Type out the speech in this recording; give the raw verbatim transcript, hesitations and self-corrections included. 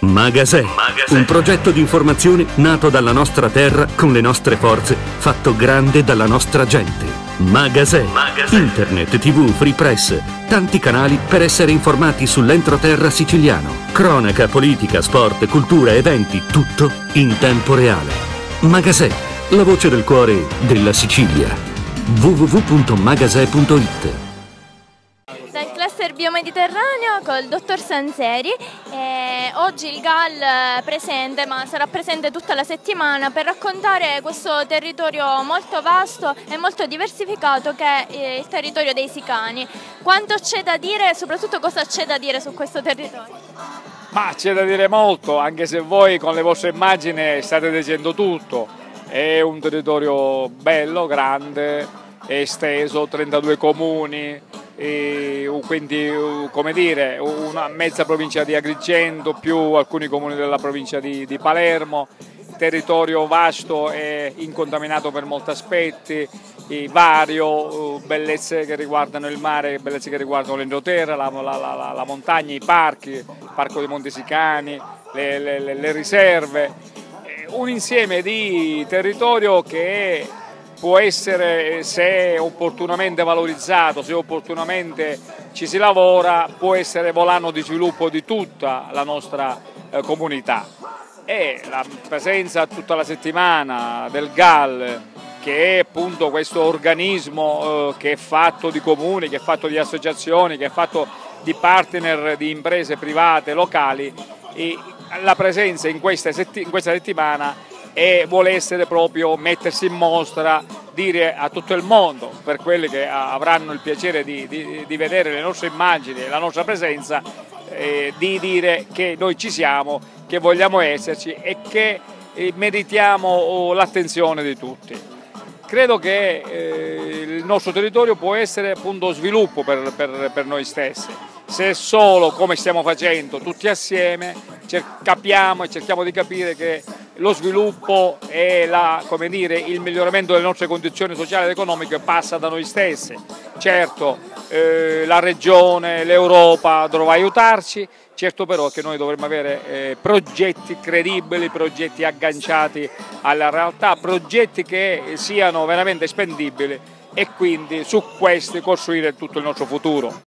Magasè, un progetto di informazione nato dalla nostra terra con le nostre forze, fatto grande dalla nostra gente. Magasè, internet, tv, free press, tanti canali per essere informati sull'entroterra siciliano. Cronaca, politica, sport, cultura, eventi, tutto in tempo reale. Magasè, la voce del cuore della Sicilia. w w w punto magasè punto it. Dal cluster biomediterraneo col dottor Sanseri, eh, oggi il G A L è presente, ma sarà presente tutta la settimana per raccontare questo territorio molto vasto e molto diversificato che è eh, il territorio dei Sicani. Quanto c'è da dire e soprattutto cosa c'è da dire su questo territorio? Ma c'è da dire molto, anche se voi con le vostre immagini state dicendo tutto. È un territorio bello, grande, esteso, trentadue comuni, e quindi come dire una mezza provincia di Agrigento più alcuni comuni della provincia di, di Palermo, territorio vasto e incontaminato per molti aspetti, vario, bellezze che riguardano il mare, bellezze che riguardano l'entroterra, la, la, la, la montagna, i parchi, il parco dei Monti Sicani, le, le, le riserve, un insieme di territorio che può essere, se opportunamente valorizzato, se opportunamente ci si lavora, può essere volano di sviluppo di tutta la nostra eh, comunità. E la presenza tutta la settimana del G A L, che è appunto questo organismo eh, che è fatto di comuni, che è fatto di associazioni, che è fatto di partner di imprese private locali, e la presenza in questa, in questa settimana e vuole essere proprio mettersi in mostra, dire a tutto il mondo, per quelli che avranno il piacere di, di, di vedere le nostre immagini e la nostra presenza, eh, di dire che noi ci siamo, che vogliamo esserci e che eh, meritiamo l'attenzione di tutti. Credo che eh, il nostro territorio può essere appunto sviluppo per, per, per noi stessi, se solo, come stiamo facendo tutti assieme, capiamo e cerchiamo di capire che lo sviluppo e la, come dire, il miglioramento delle nostre condizioni sociali ed economiche passa da noi stessi. Certo, eh, la regione, l'Europa dovrà aiutarci, certo però che noi dovremmo avere eh, progetti credibili, progetti agganciati alla realtà, progetti che siano veramente spendibili e quindi su questi costruire tutto il nostro futuro.